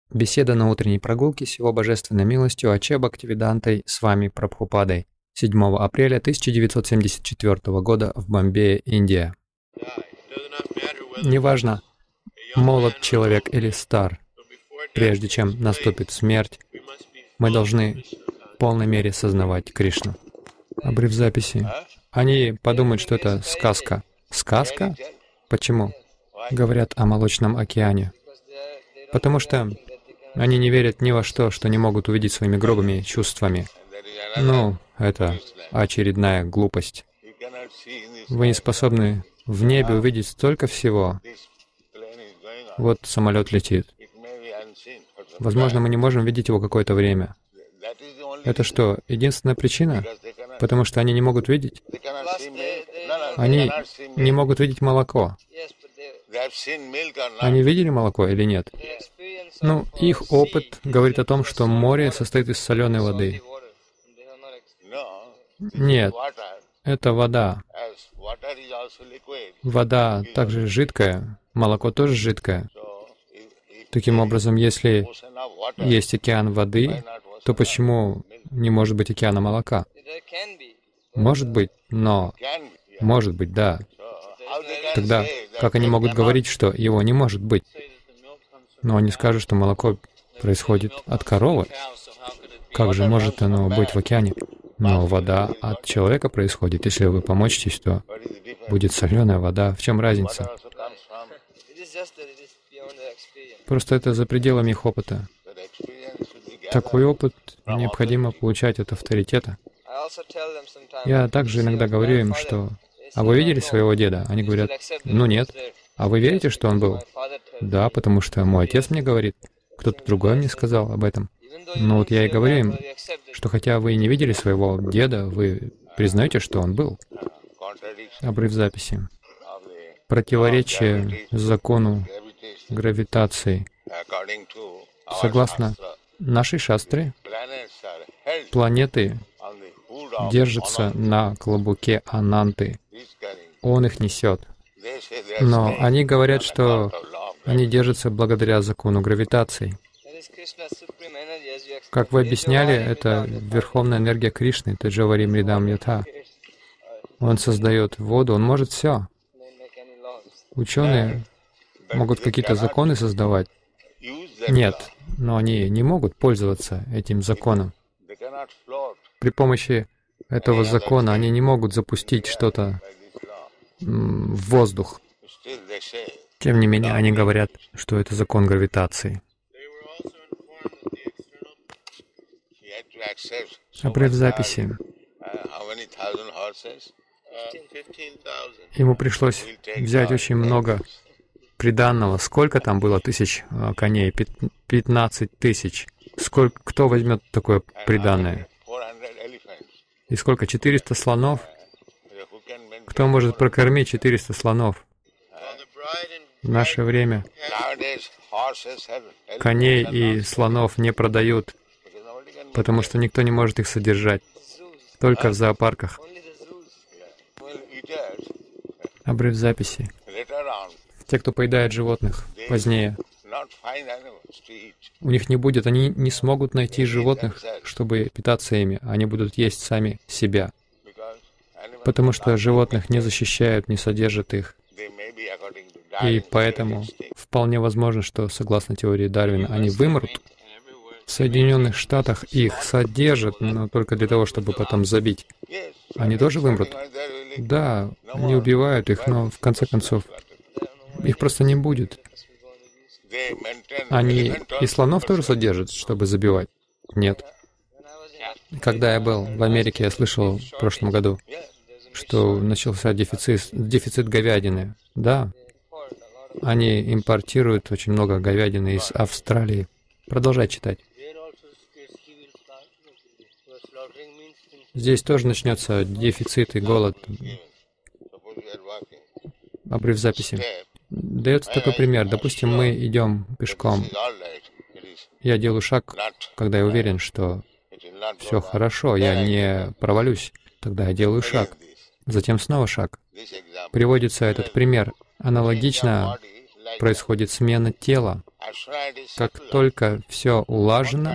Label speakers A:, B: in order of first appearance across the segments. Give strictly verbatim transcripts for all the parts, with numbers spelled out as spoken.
A: Беседа на утренней прогулке с Его Божественной милостью Аче Бхактивидантой с вами Прабхупадой седьмого апреля тысяча девятьсот семьдесят четвёртого года в Бомбее, Индия. Неважно, молод человек или стар, прежде чем наступит смерть, мы должны в полной мере сознавать Кришну. Обрыв записи. Они подумают, что это сказка. Сказка? Почему? Говорят о Молочном океане. Потому что они не верят ни во что, что не могут увидеть своими грубыми чувствами. Ну, это очередная глупость. Вы не способны в небе увидеть столько всего. Вот самолет летит. Возможно, мы не можем видеть его какое-то время. Это что, единственная причина? Потому что они не могут видеть? Они не могут видеть молоко. Они видели молоко или нет? Ну, их опыт говорит о том, что море состоит из соленой воды. Нет, это вода. Вода также жидкая, молоко тоже жидкое. Таким образом, если есть океан воды, то почему не может быть океана молока? Может быть, но... Может быть, да. Тогда как они могут говорить, что его не может быть? Но они скажут, что молоко происходит от коровы. Как же может оно быть в океане? Но вода от человека происходит. Если вы помочитесь, то будет соленая вода. В чем разница? Просто это за пределами их опыта. Такой опыт необходимо получать от авторитета. Я также иногда говорю им, что «А вы видели своего деда?» Они говорят «Ну нет». «А вы верите, что он был?» «Да, потому что мой отец мне говорит». Кто-то другой мне сказал об этом. Но вот я и говорю им, что хотя вы и не видели своего деда, вы признаете, что он был. Обрыв записи. Противоречие закону гравитации. Согласно нашей шастре, планеты держатся на клобуке Ананты. Он их несет. Но они говорят, что они держатся благодаря закону гравитации. Как вы объясняли, это верховная энергия Кришны, Таджавари Мридам Ятха. Он создает воду, он может все. Ученые могут какие-то законы создавать. Нет, но они не могут пользоваться этим законом. При помощи этого закона они не могут запустить что-то в воздух. Тем не менее, они говорят, что это закон гравитации. Обрыв записи. Ему пришлось взять очень много приданного. Сколько там было тысяч коней? пятнадцать тысяч. Сколько, кто возьмет такое приданное? И сколько? четыреста слонов? Кто может прокормить четыреста слонов? В наше время коней и слонов не продают, потому что никто не может их содержать, только в зоопарках. Обрыв записи. Те, кто поедает животных позднее, у них не будет, они не смогут найти животных, чтобы питаться ими, они будут есть сами себя, потому что животных не защищают, не содержат их. И поэтому вполне возможно, что, согласно теории Дарвина, они вымрут. В Соединенных Штатах их содержат, но только для того, чтобы потом забить. Они тоже вымрут? Да, они убивают их, но в конце концов их просто не будет. Они и слонов тоже содержат, чтобы забивать? Нет. Когда я был в Америке, я слышал в прошлом году, что начался дефицит, дефицит говядины. Да, они импортируют очень много говядины из Австралии. Продолжай читать. Здесь тоже начнется дефицит и голод. Обрыв записи. Дается такой пример. Допустим, мы идем пешком. Я делаю шаг, когда я уверен, что все хорошо, я не провалюсь. Тогда я делаю шаг. Затем снова шаг. Приводится этот пример. Аналогично происходит смена тела. Как только все улажено,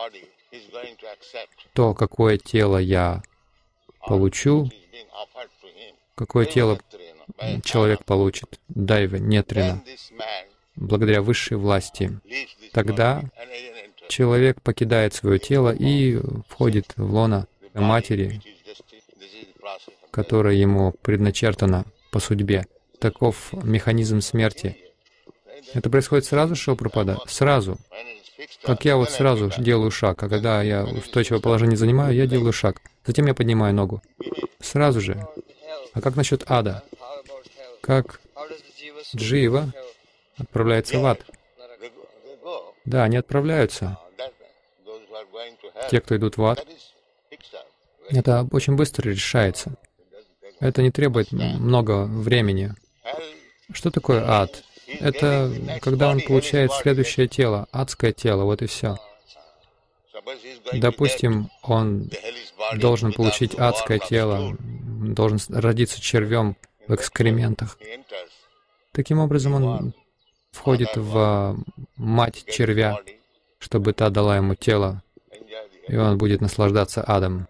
A: то какое тело я получу, какое тело человек получит, дайва, нетрина, благодаря высшей власти, тогда человек покидает свое тело и входит в лоно матери, которая ему предначертана по судьбе. Таков механизм смерти. Это происходит сразу, Шилапрапада? Сразу. Как я вот сразу делаю шаг, а когда я устойчивое положение занимаю, я делаю шаг. Затем я поднимаю ногу. Сразу же. А как насчет ада? Как джива отправляется в ад? Да, они отправляются. Те, кто идут в ад, это очень быстро решается. Это не требует много времени. Что такое ад? Это когда он получает следующее тело, адское тело, вот и все. Допустим, он должен получить адское тело, должен родиться червем в экскрементах. Таким образом, он входит в мать червя, чтобы та дала ему тело, и он будет наслаждаться адом.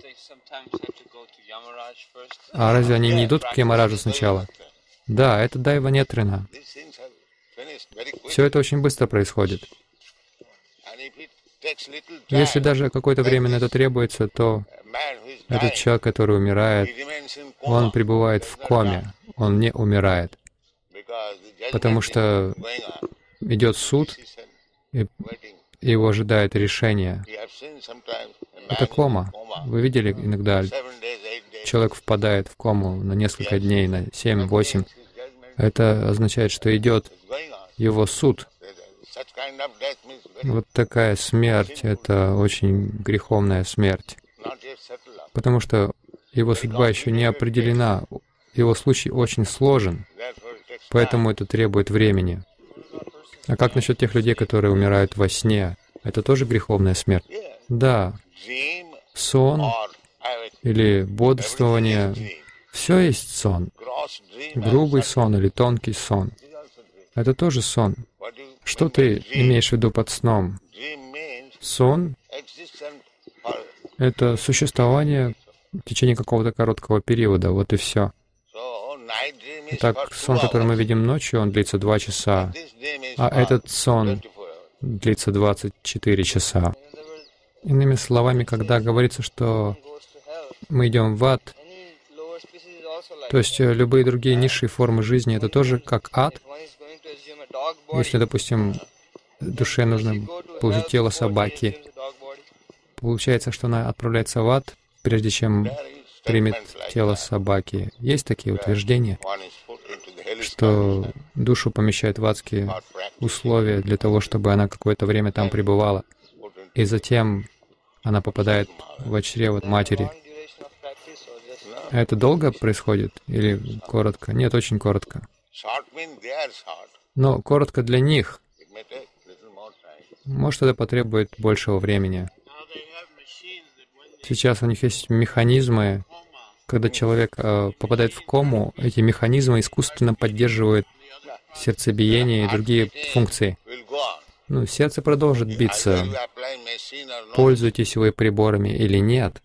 A: А разве они не идут к Ямараджу сначала? Да, это дайва нетрина. Все это очень быстро происходит. Если даже какое-то время на это требуется, то этот человек, который умирает, он пребывает в коме, он не умирает. Потому что идет суд, и его ожидает решение. Это кома. Вы видели иногда, человек впадает в кому на несколько дней, на семь-восемь. Это означает, что идет его суд. Вот такая смерть — это очень греховная смерть. Потому что его судьба еще не определена, его случай очень сложен, поэтому это требует времени. А как насчет тех людей, которые умирают во сне? Это тоже греховная смерть? Да. Сон или бодрствование — все есть сон. Грубый сон или тонкий сон — это тоже сон. Что ты имеешь в виду под сном? Сон — это существование в течение какого-то короткого периода, вот и все. Итак, сон, который мы видим ночью, он длится два часа, а этот сон длится двадцать четыре часа. Иными словами, когда говорится, что мы идем в ад, то есть любые другие низшие формы жизни — это тоже как ад. Если, допустим, душе нужно получить тело собаки, получается, что она отправляется в ад, прежде чем примет тело собаки. Есть такие утверждения, что душу помещают в адские условия для того, чтобы она какое-то время там пребывала, и затем она попадает в чрево матери. Это долго происходит или коротко? Нет, очень коротко. Но коротко для них. Может, это потребует большего времени. Сейчас у них есть механизмы, когда человек э, попадает в кому, эти механизмы искусственно поддерживают сердцебиение и другие функции. Ну, сердце продолжит биться. Пользуетесь вы приборами или нет.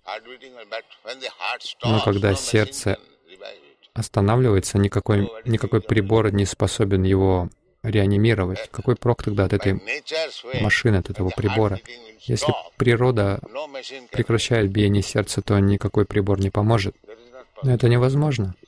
A: Но когда сердце останавливается, никакой, никакой прибор не способен его реанимировать. Какой прок тогда от этой машины, от этого прибора? Если природа прекращает биение сердца, то никакой прибор не поможет. Но это невозможно.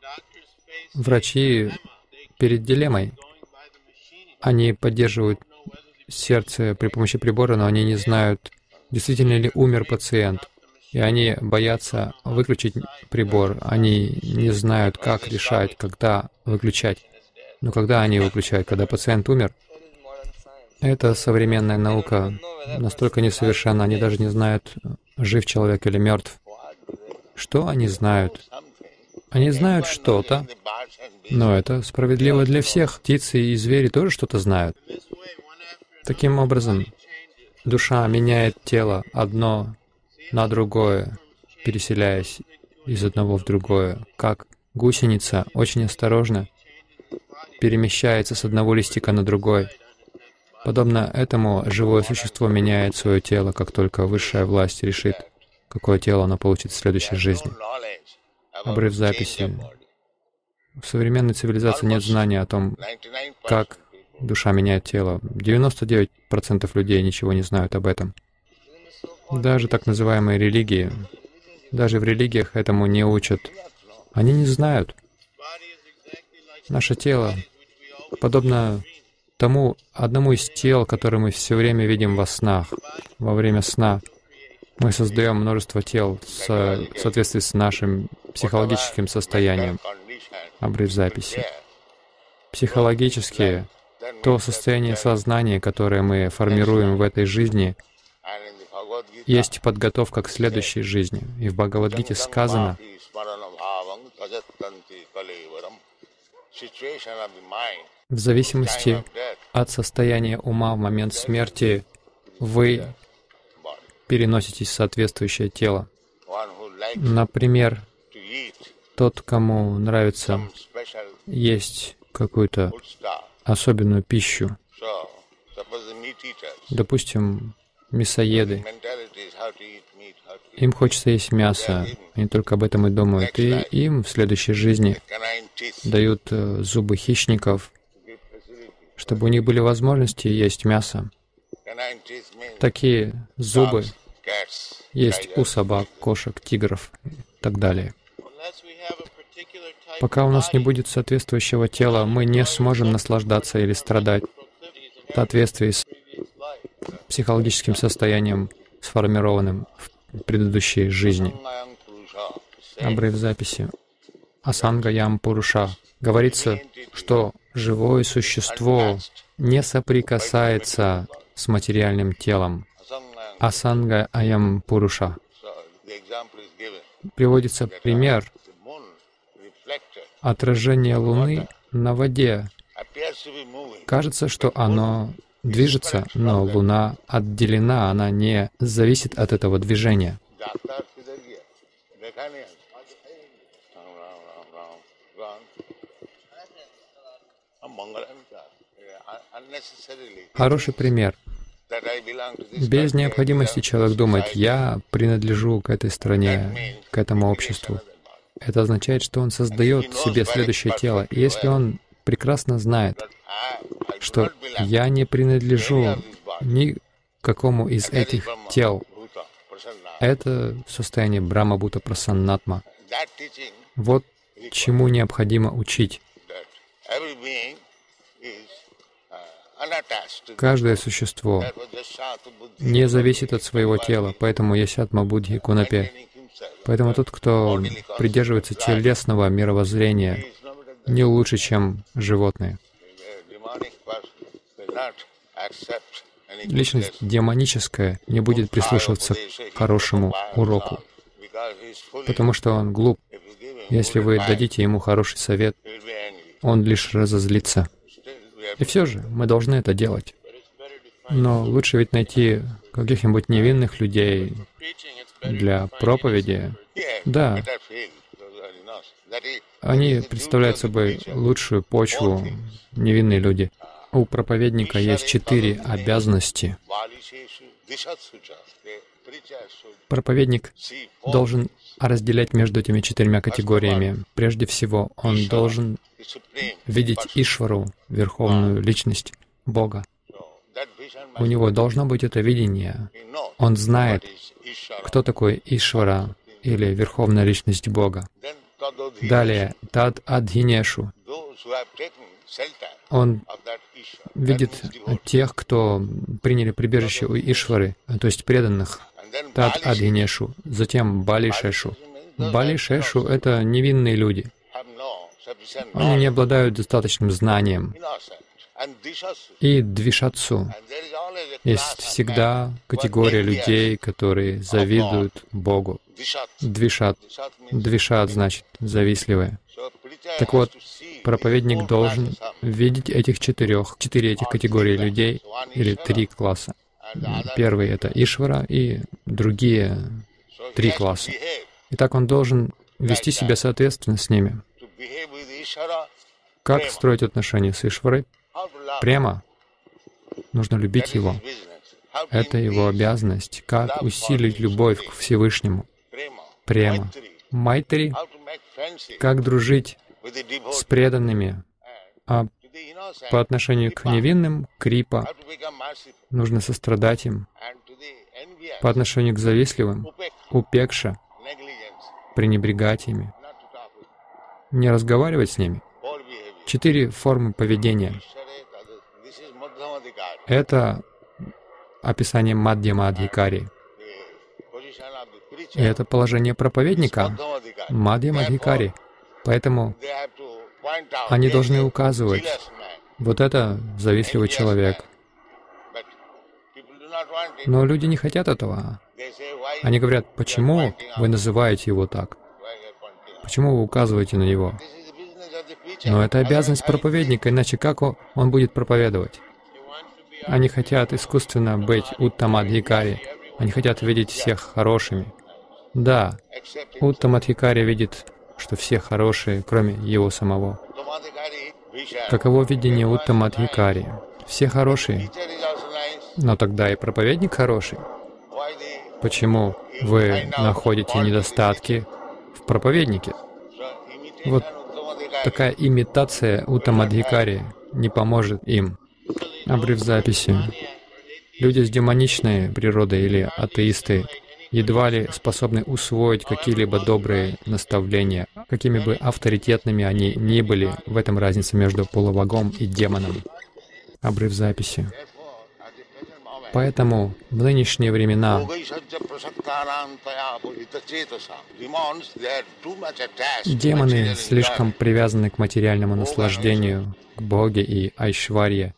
A: Врачи перед дилеммой. Они поддерживают сердце при помощи прибора, но они не знают, действительно ли умер пациент. И они боятся выключить прибор. Они не знают, как решать, когда выключать. Но когда они выключают, когда пациент умер, это современная наука настолько несовершенна, они даже не знают, жив человек или мертв. Что они знают? Они знают что-то, но это справедливо для всех. Птицы и звери тоже что-то знают. Таким образом, душа меняет тело одно на другое, переселяясь из одного в другое, как гусеница очень осторожно перемещается с одного листика на другой. Подобно этому, живое существо меняет свое тело, как только высшая власть решит, какое тело оно получит в следующей жизни. Обрыв записи. В современной цивилизации нет знания о том, как душа меняет тело. девяносто девять процентов людей ничего не знают об этом. Даже так называемые религии, даже в религиях этому не учат. Они не знают. Наше тело подобно тому одному из тел, которое мы все время видим во снах. Во время сна мы создаем множество тел в соответствии с нашим психологическим состоянием. Обрыв записи. Психологически, то состояние сознания, которое мы формируем в этой жизни, есть подготовка к следующей жизни. И в Бхагавад-гите сказано, в зависимости от состояния ума в момент смерти, вы переноситесь в соответствующее тело. Например, тот, кому нравится есть какую-то особенную пищу, допустим, мясоеды, им хочется есть мясо, они только об этом и думают, и им в следующей жизни дают зубы хищников, чтобы у них были возможности есть мясо. Такие зубы есть у собак, кошек, тигров и так далее. Пока у нас не будет соответствующего тела, мы не сможем наслаждаться или страдать в соответствии с психологическим состоянием, сформированным в предыдущей жизни. Обрыв записи. Асанга ям пуруша. Говорится, что живое существо не соприкасается с материальным телом. Асанга аям пуруша. Приводится пример отражения Луны на воде. Кажется, что оно движется, но Луна отделена, она не зависит от этого движения. Хороший пример. Без необходимости человек думает, я принадлежу к этой стране, к этому обществу. Это означает, что он создает себе следующее тело. И если он прекрасно знает, что я не принадлежу ни к какому из этих тел, это состояние Брахма-бхута прасаннатма. Вот чему необходимо учить. Каждое существо не зависит от своего тела, поэтому есть атма-будхи кунапе. Поэтому тот, кто придерживается телесного мировоззрения, не лучше, чем животные. Личность демоническая не будет прислушиваться к хорошему уроку, потому что он глуп. Если вы дадите ему хороший совет, он лишь разозлится. И все же мы должны это делать. Но лучше ведь найти каких-нибудь невинных людей для проповеди. Да, они представляют собой лучшую почву, невинные люди. У проповедника есть четыре обязанности. Проповедник должен разделять между этими четырьмя категориями. Прежде всего, он должен видеть Ишвару, Верховную Личность, Бога. У него должно быть это видение. Он знает, кто такой Ишвара, или Верховная Личность Бога. Далее, Тад Адхинешу. Он видит тех, кто приняли прибежище у Ишвары, то есть преданных. Тад Адхинешу. Затем Бали Шешу. Бали Шешу — это невинные люди. Они не обладают достаточным знанием. И Двишатсу. Есть всегда категория людей, которые завидуют Богу. Двишат. Двишат значит завистливые. Так вот, проповедник должен видеть этих четырех, четыре этих категории людей, или три класса. Первый — это Ишвара, и другие три класса. Итак, он должен вести себя соответственно с ними. Как строить отношения с Ишварой? Према. Нужно любить Его. Это Его обязанность. Как усилить любовь к Всевышнему? Према. Майтри. Как дружить с преданными? А по отношению к невинным — крипа. Нужно сострадать им. По отношению к завистливым — упекша. Пренебрегать ими. Не разговаривать с ними. Четыре формы поведения. Это описание Мадьяма-адхикари. И это положение проповедника Мадьяма-адхикари. Поэтому они должны указывать, вот это завистливый человек. Но люди не хотят этого. Они говорят, почему вы называете его так? Почему вы указываете на него? Но это обязанность проповедника, иначе как он, он будет проповедовать? Они хотят искусственно быть уттамадхикари. Они хотят видеть всех хорошими. Да, уттамадхикари видит, что все хорошие, кроме его самого. Каково видение уттамадхикари? Все хорошие. Но тогда и проповедник хороший. Почему вы находите недостатки в проповеднике? Вот такая имитация уттамадхикари не поможет им. Обрыв записи. Люди с демоничной природой или атеисты едва ли способны усвоить какие-либо добрые наставления, какими бы авторитетными они ни были. В этом разница между полубогом и демоном. Обрыв записи. Поэтому в нынешние времена демоны слишком привязаны к материальному наслаждению, к Боге и Айшварье.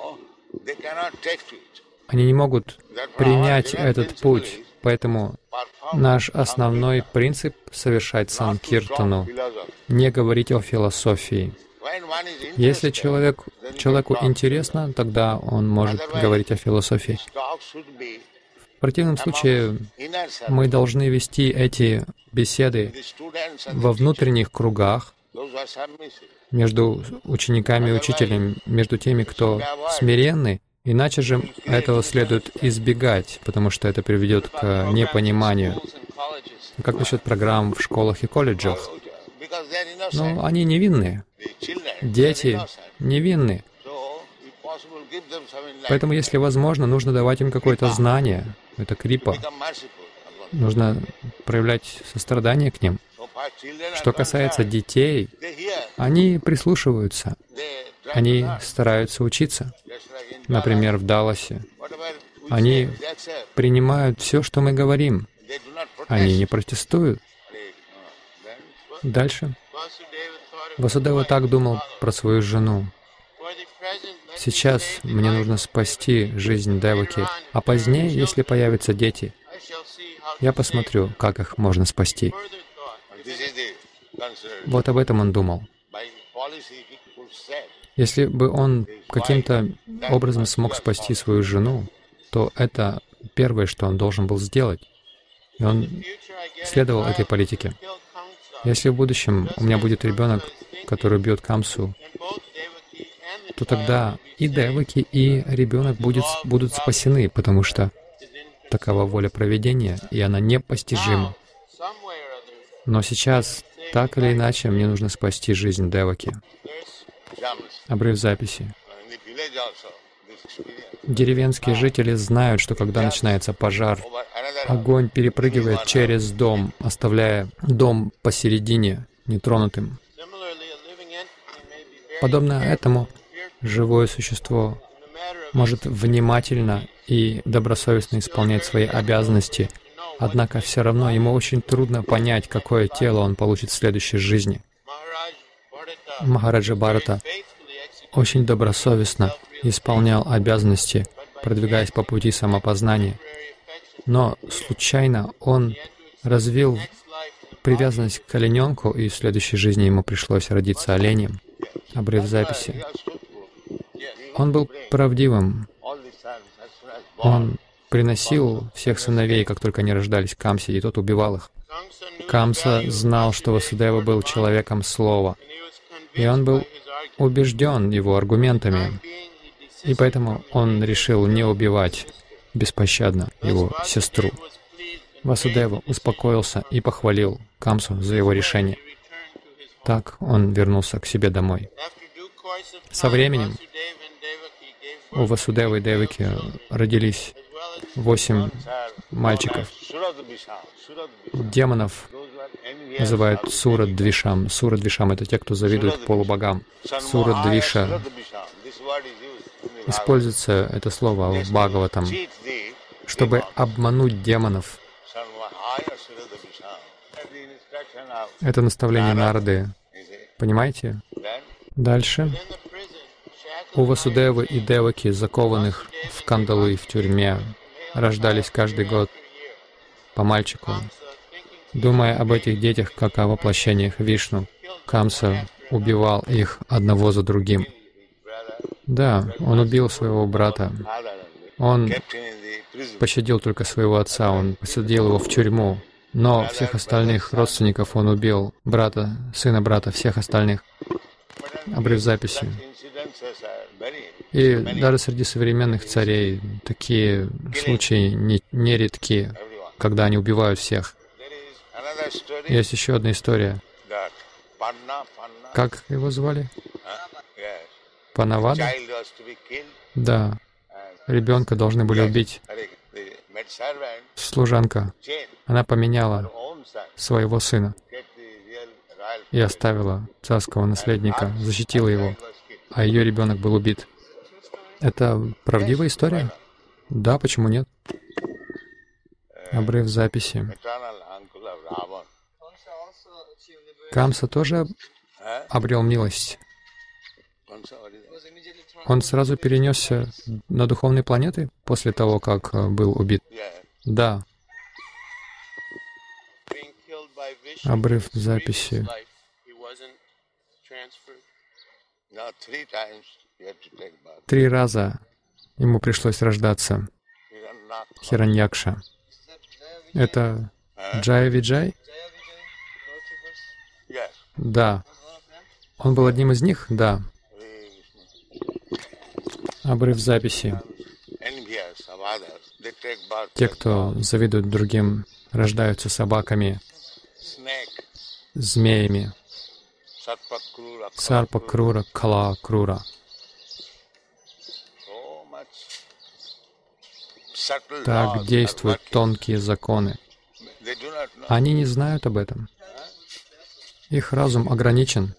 A: Они не могут принять этот путь, поэтому наш основной принцип — совершать санкиртану, не говорить о философии. Если человек, человеку интересно, тогда он может говорить о философии. В противном случае мы должны вести эти беседы во внутренних кругах, между учениками и учителем, между теми, кто смиренны, иначе же этого следует избегать, потому что это приведет к непониманию. Как насчет программ в школах и колледжах? Ну, они невинные. Дети невинны. Поэтому, если возможно, нужно давать им какое-то знание. Это крипа. Нужно проявлять сострадание к ним. Что касается детей, они прислушиваются. Они стараются учиться. Например, в Далласе. Они принимают все, что мы говорим. Они не протестуют. Дальше. Васудева так думал про свою жену. Сейчас мне нужно спасти жизнь Деваки, а позднее, если появятся дети, я посмотрю, как их можно спасти. Вот об этом он думал. Если бы он каким-то образом смог спасти свою жену, то это первое, что он должен был сделать. И он следовал этой политике. Если в будущем у меня будет ребенок, который убьет Камсу, то тогда и Деваки, и ребенок будет, будут спасены, потому что такова воля провидения, и она непостижима. Но сейчас, так или иначе, мне нужно спасти жизнь Деваки. Обрыв записи. Деревенские жители знают, что когда начинается пожар, огонь перепрыгивает через дом, оставляя дом посередине, нетронутым. Подобно этому, живое существо может внимательно и добросовестно исполнять свои обязанности, однако все равно ему очень трудно понять, какое тело он получит в следующей жизни. Махараджа Бхарата очень добросовестно исполнял обязанности, продвигаясь по пути самопознания. Но случайно он развил привязанность к олененку, и в следующей жизни ему пришлось родиться оленем. Обрыв записи. Он был правдивым. Он приносил всех сыновей, как только они рождались, Камсе, и тот убивал их. Камса знал, что Васудева был человеком слова, и он был убежден его аргументами, и поэтому он решил не убивать беспощадно его сестру. Васудева успокоился и похвалил Камсу за его решение. Так он вернулся к себе домой. Со временем у Васудевы и Деваки родились восемь мальчиков. Демонов называют Сурадвишам. Сурадвишам — это те, кто завидует полубогам. Сурадвиша. Используется это слово в Бхагаватам, чтобы обмануть демонов. Это наставление Нарды. Понимаете? Дальше. У Васудевы и Деваки, закованных в кандалы в тюрьме, рождались каждый год по мальчику. Думая об этих детях как о воплощениях Вишну, Камса убивал их одного за другим. Да, он убил своего брата. Он пощадил только своего отца, он посадил его в тюрьму. Но всех остальных родственников он убил, брата, сына брата, всех остальных. Обрыв записи. И даже среди современных царей такие случаи не, не редки, когда они убивают всех. Есть еще одна история. Как его звали? Панавада? Да. Ребенка должны были убить. Служанка. Она поменяла своего сына и оставила царского наследника, защитила его, а ее ребенок был убит. Это правдивая история? Да, почему нет? Обрыв записи. Камса тоже обрел милость. Он сразу перенесся на духовные планеты после того, как был убит? Да. Обрыв записи. Три раза ему пришлось рождаться. Хираньякша. Это Джая Виджай? Да. Он был одним из них? Да. Обрыв записи. Те, кто завидует другим, рождаются собаками, змеями. Сарпа Крура, Кала Крура. Так действуют тонкие законы. Они не знают об этом. Их разум ограничен.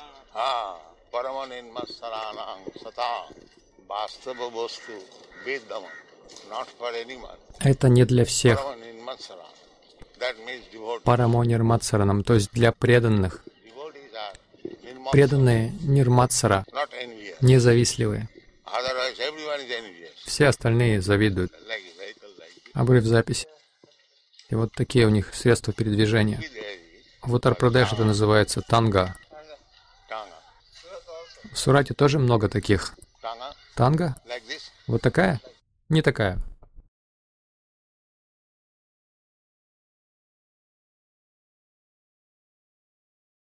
A: Это не для всех. Парамонирматсаранам, то есть для преданных. Преданные нирматсара, независтливые. Все остальные завидуют. Обрыв записи. И вот такие у них средства передвижения. В Уттар-Прадеш это называется танга. В Сурате тоже много таких. Танга? Вот такая? Не такая.